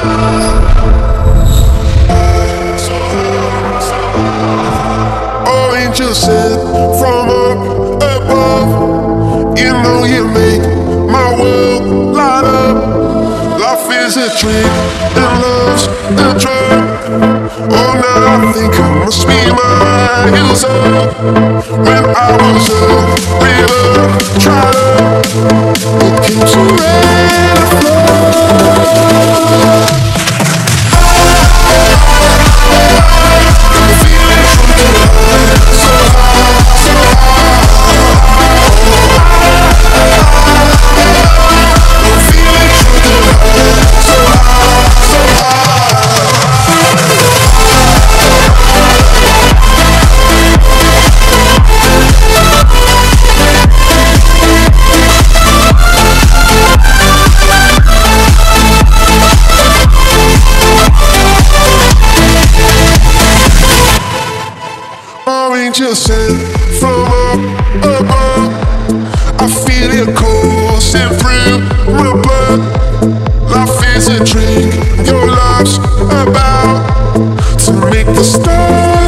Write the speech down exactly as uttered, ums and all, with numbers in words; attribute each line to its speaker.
Speaker 1: Angel sent from up above. You know you make my world light up. Life is a trick and love's a drug. Oh, now I think I must be my heels up. When I was a river, tried up, it came so red and flow. Angel sent from up above. I feel it coursing through my blood. Life is a drink, your love's about to make the stars